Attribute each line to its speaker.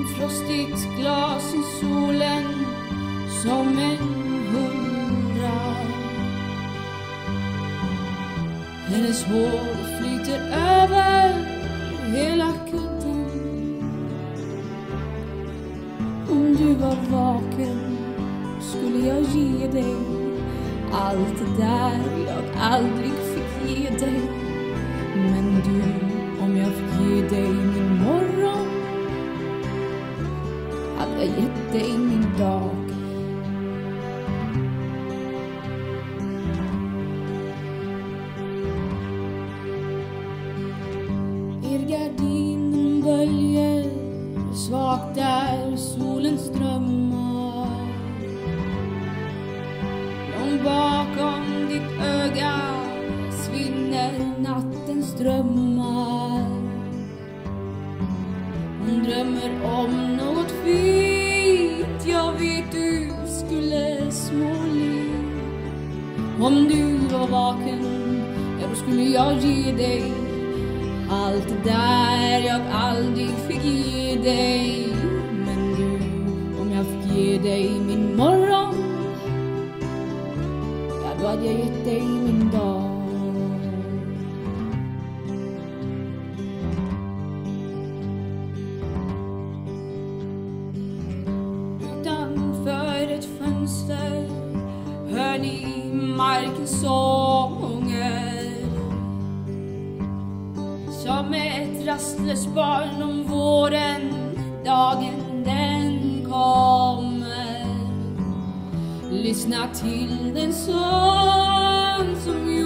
Speaker 1: frostigt glas i solen som en hundra. Hennes hår flyter över hela kudden. Om du var vaken skulle jag ge dig allt det där jag aldrig fick ge dig. Men du, om jag fick ge dig min morgon, hade jag gett dig min dag. Gardinen böljer svagt där solen strömmar. Långt bakom ditt öga svinner nattens drömmar. Hon drömmer om något fint, jag vet du skulle småle. Om du var vaken, ja då skulle jag ge dig allt det där jag aldrig fick ge dig. Men du, om jag fick ge dig min morgon, ja då hade jag gett dig min dag. Utanför ett fönster hör ni markens sånger. Som ett rastlöst barn om våren, dagen den kommer. Lyssna till den sång som